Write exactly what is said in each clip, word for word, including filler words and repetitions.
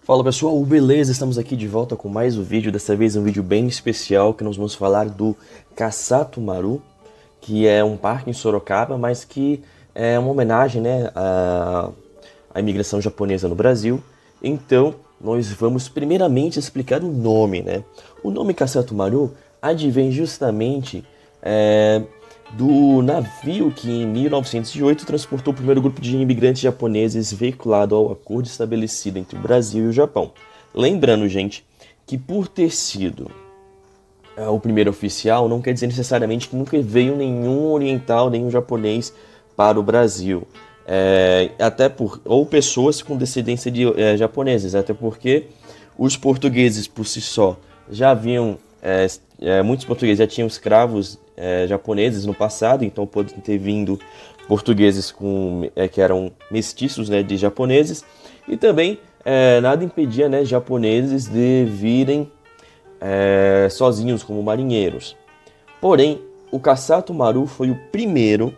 Fala pessoal, beleza? Estamos aqui de volta com mais um vídeo, dessa vez um vídeo bem especial que nós vamos falar do Kassato Maru, que é um parque em Sorocaba, mas que é uma homenagem, né, à, à imigração japonesa no Brasil. Então, nós vamos primeiramente explicar o nome, né? O nome Kassato Maru advém justamente é, do navio que em mil novecentos e oito transportou o primeiro grupo de imigrantes japoneses veiculado ao acordo estabelecido entre o Brasil e o Japão. Lembrando, gente, que por ter sido é, o primeiro oficial, não quer dizer necessariamente que nunca veio nenhum oriental, nenhum japonês para o Brasil. É, até por, ou pessoas com descendência de é, japoneses, até porque os portugueses por si só já haviam, é, é, muitos portugueses já tinham escravos é, japoneses no passado, então podem ter vindo portugueses com, é, que eram mestiços, né, de japoneses, e também é, nada impedia, né, japoneses de virem é, sozinhos como marinheiros. Porém, o Kassato Maru foi o primeiro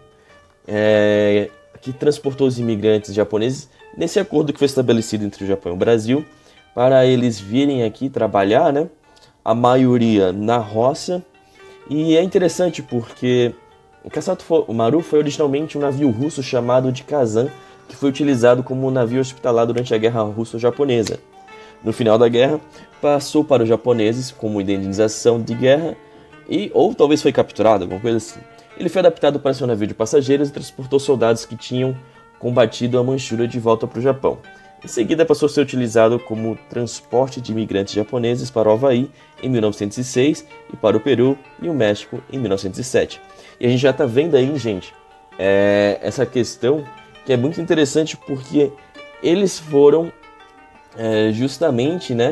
é, que transportou os imigrantes japoneses nesse acordo que foi estabelecido entre o Japão e o Brasil, para eles virem aqui trabalhar, né? A maioria na roça. E é interessante porque o Kassato Maru foi originalmente um navio russo chamado de Kazan, que foi utilizado como navio hospitalar durante a Guerra Russo-Japonesa. No final da guerra, passou para os japoneses como indenização de guerra, e, ou talvez foi capturado, alguma coisa assim. Ele foi adaptado para ser um navio de passageiros e transportou soldados que tinham combatido a Manchúria de volta para o Japão. Em seguida, passou a ser utilizado como transporte de imigrantes japoneses para o Havaí em mil novecentos e seis e para o Peru e o México em mil novecentos e sete. E a gente já está vendo aí, gente, é, essa questão que é muito interessante porque eles foram é, justamente, né,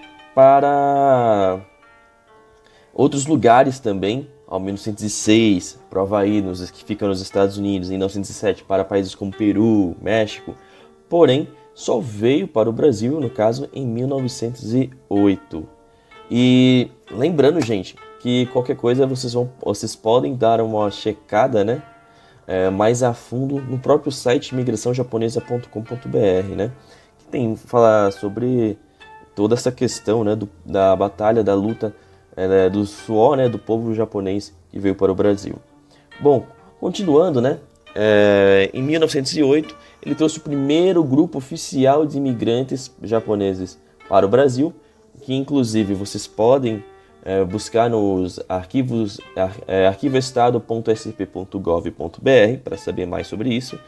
para outros lugares também. Em mil novecentos e seis, para o Havaí, nos, que fica nos Estados Unidos, em mil novecentos e sete para países como Peru, México, porém só veio para o Brasil, no caso, em mil novecentos e oito. E lembrando, gente, que qualquer coisa vocês, vão, vocês podem dar uma checada, né, é, mais a fundo no próprio site imigração japonesa ponto com ponto br, né, que tem falar sobre toda essa questão, né, do, da batalha, da luta, É, do suor, né, do povo japonês que veio para o Brasil. Bom, continuando, né, é, em mil novecentos e oito ele trouxe o primeiro grupo oficial de imigrantes japoneses para o Brasil, que inclusive vocês podem é, buscar nos arquivos é, arquivoestado ponto s p ponto gov ponto br para saber mais sobre isso,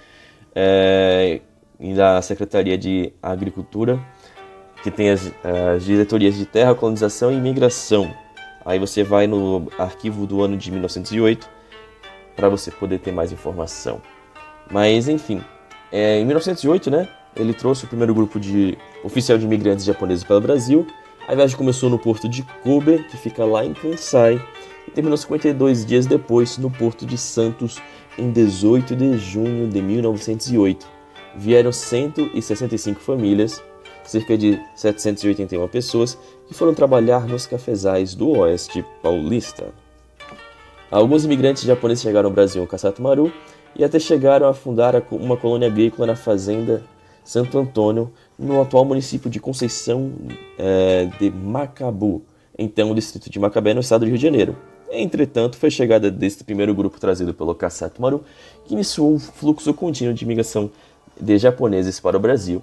é, e da Secretaria de Agricultura, que tem as, as diretorias de terra, colonização e imigração. Aí você vai no arquivo do ano de mil novecentos e oito para você poder ter mais informação. Mas enfim, é, em mil novecentos e oito, né, ele trouxe o primeiro grupo de oficial de imigrantes japoneses para o Brasil. A viagem começou no porto de Kobe, que fica lá em Kansai, e terminou cinquenta e dois dias depois no porto de Santos, em dezoito de junho de mil novecentos e oito. Vieram cento e sessenta e cinco famílias, cerca de setecentas e oitenta e uma pessoas, que foram trabalhar nos cafezais do Oeste Paulista. Alguns imigrantes japoneses chegaram ao Brasil em Kassato Maru e até chegaram a fundar uma colônia agrícola na fazenda Santo Antônio, no atual município de Conceição é, de Macabu, então o distrito de Macabé, no estado do Rio de Janeiro. Entretanto, foi a chegada deste primeiro grupo trazido pelo Kassato Maru que iniciou um fluxo contínuo de imigração de japoneses para o Brasil.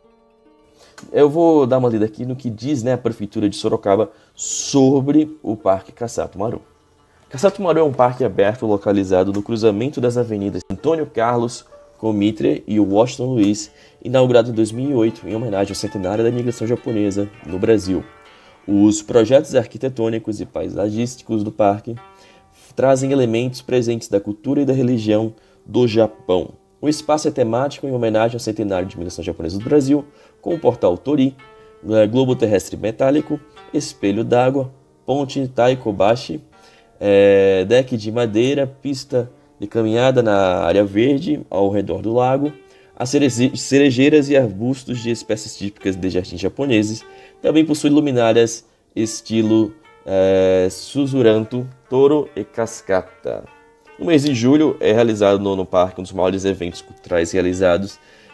Eu vou dar uma lida aqui no que diz, né, a Prefeitura de Sorocaba sobre o Parque Kassato Maru. Kassato Maru é um parque aberto localizado no cruzamento das avenidas Antônio Carlos, Comitre e Washington Luiz, inaugurado em dois mil e oito em homenagem ao centenário da imigração japonesa no Brasil. Os projetos arquitetônicos e paisagísticos do parque trazem elementos presentes da cultura e da religião do Japão. O espaço é temático em homenagem ao centenário de imigração japonesa do Brasil, com o portal Tori, globo terrestre metálico, espelho d'água, ponte Taikobashi, é, deck de madeira, pista de caminhada na área verde ao redor do lago, as cerejeiras e arbustos de espécies típicas de jardins japoneses. Também possui luminárias estilo é, Suzuranto, Toro e Cascata. No mês de julho é realizado no, no parque um dos maiores eventos culturais realizados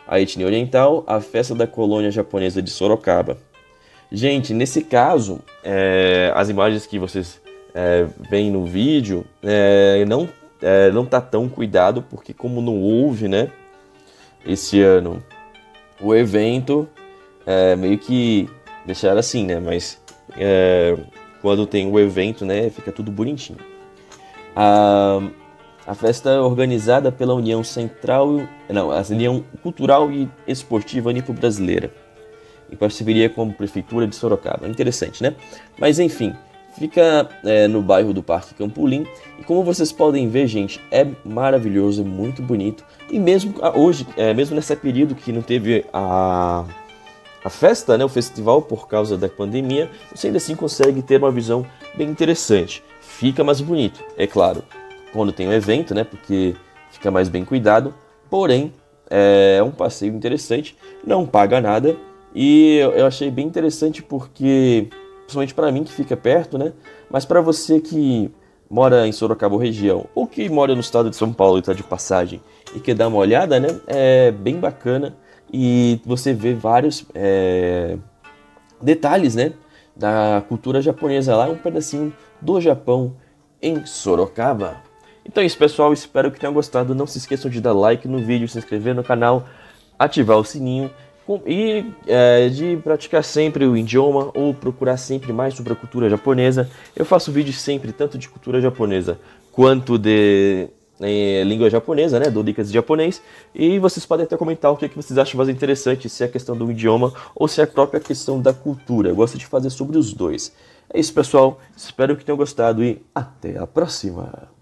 a etnia oriental, a festa da colônia japonesa de Sorocaba. Gente, nesse caso, é, as imagens que vocês é, veem no vídeo é, não, é, não tá tão cuidado, porque como não houve, né, esse ano o evento, é, meio que deixaram assim, né, mas é, quando tem o evento, né, fica tudo bonitinho. A, a festa é organizada pela União Central, não, a União Cultural e Esportiva Nipo-Brasileira, em parceria com a Prefeitura de Sorocaba. Interessante, né? Mas enfim, fica é, no bairro do Parque Campolim, e como vocês podem ver, gente, é maravilhoso, é muito bonito, e mesmo hoje, é, mesmo nesse período que não teve a, a festa, né, o festival por causa da pandemia, você ainda assim consegue ter uma visão bem interessante. Fica mais bonito, é claro, quando tem um evento, né, porque fica mais bem cuidado, porém, é um passeio interessante, não paga nada, e eu achei bem interessante porque, principalmente para mim que fica perto, né, mas para você que mora em Sorocaba ou região, ou que mora no estado de São Paulo e está de passagem e quer dar uma olhada, né, é bem bacana, e você vê vários é, detalhes, né, da cultura japonesa lá, um pedacinho do Japão em Sorocaba. Então é isso, pessoal, espero que tenham gostado. Não se esqueçam de dar like no vídeo, se inscrever no canal, ativar o sininho e é, de praticar sempre o idioma ou procurar sempre mais sobre a cultura japonesa. Eu faço vídeos sempre tanto de cultura japonesa quanto de é, língua japonesa, né, dou dicas de japonês, e vocês podem até comentar o que, é que vocês acham mais interessante, se é a questão do idioma ou se é a própria questão da cultura. Eu gosto de fazer sobre os dois. É isso, pessoal, espero que tenham gostado e até a próxima!